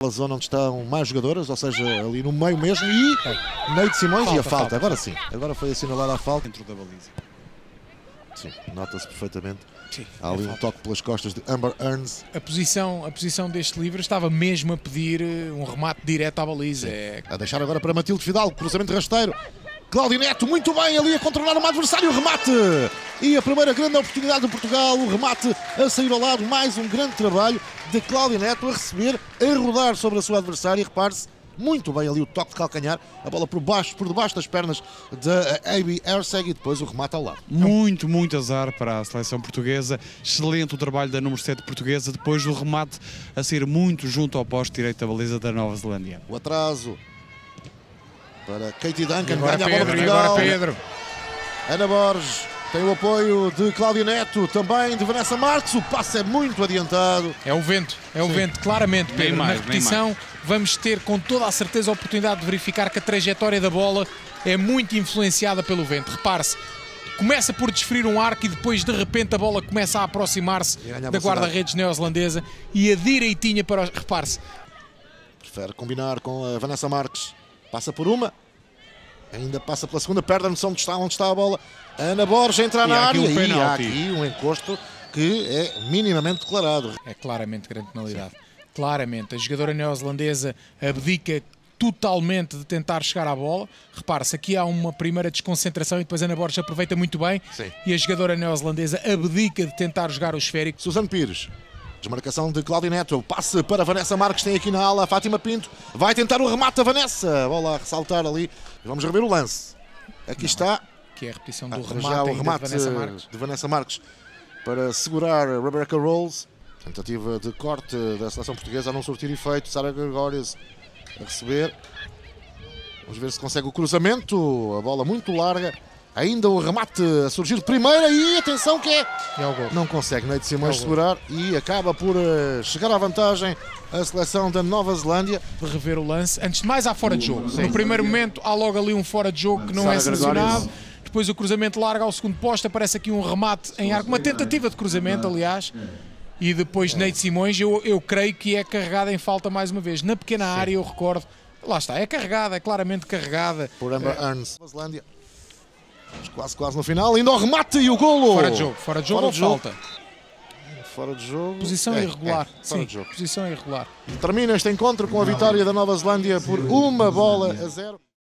pela zona onde estão mais jogadoras, ou seja, ali no meio mesmo, e Neide Simões e a falta. Agora sim, agora foi assinalada a falta. Dentro da baliza. Sim, nota-se perfeitamente. Sim, há ali um toque pelas costas de Amber Earns. A posição deste livro estava mesmo a pedir um remate direto à baliza. A deixar agora para Matilde Fidalgo, cruzamento rasteiro. Cláudio Neto, muito bem ali a controlar um adversário, o remate! E a primeira grande oportunidade de Portugal, o remate a sair ao lado, mais um grande trabalho de Cláudio Neto a receber, a rodar sobre a sua adversária. Repare-se, muito bem ali o toque de calcanhar, a bola por debaixo das pernas da Abby Erceg e depois o remate ao lado. Muito azar para a seleção portuguesa. Excelente o trabalho da número 7 portuguesa, depois do remate a sair muito junto ao poste direito da baliza da Nova Zelândia. O atraso para Katie Duncan, agora ganha a bola Pedro, Portugal. agora Pedro. Ana Borges tem o apoio de Cláudio Neto, também de Vanessa Marques. O passe é muito adiantado. É o vento, claramente, Pedro. Na repetição vamos ter com toda a certeza a oportunidade de verificar que a trajetória da bola é muito influenciada pelo vento. Repare-se, começa por desferir um arco e depois de repente a bola começa a aproximar-se da guarda-redes neozelandesa e a direitinha para... Repare-se. Prefere combinar com a Vanessa Marques. Passa por uma, ainda passa pela segunda, perde a noção de onde está a bola. Ana Borges entra na área e há aqui um encosto que é minimamente declarado. É claramente grande penalidade. Sim. Claramente, a jogadora neozelandesa abdica totalmente de tentar chegar à bola. Repare-se, aqui há uma primeira desconcentração e depois Ana Borges aproveita muito bem. Sim. E a jogadora neozelandesa abdica de tentar jogar o esférico. Suzane Pires. Desmarcação de Cláudio Neto, passe para Vanessa Marques, tem aqui na ala a Fátima Pinto, vai tentar o remate a Vanessa, a bola a ressaltar ali, vamos rever o lance, aqui está, que é a repetição do remate de Vanessa Marques para segurar a Rebecca Rolls, tentativa de corte da seleção portuguesa a não surtir efeito, Sara Gregórios a receber, vamos ver se consegue o cruzamento, a bola muito larga. Ainda o remate a surgir de primeira e atenção que é o gol. Não consegue Neide Simões segurar e acaba por chegar à vantagem a seleção da Nova Zelândia. De rever o lance, antes de mais há fora de jogo. No primeiro momento há logo ali um fora de jogo que não é sancionado. Depois o cruzamento larga ao segundo posto, aparece aqui um remate em arco, uma tentativa de cruzamento aliás. E depois Neide Simões, eu creio que é carregada em falta mais uma vez. Na pequena área eu recordo, lá está, é carregada, é claramente carregada. Por Amber Earns. Nova Zelândia. Quase no final, ainda o remate e o golo. Fora de jogo ou falta? Fora de jogo. Posição irregular. Fora de jogo. Posição irregular. Termina este encontro com a vitória da Nova Zelândia por 1-0.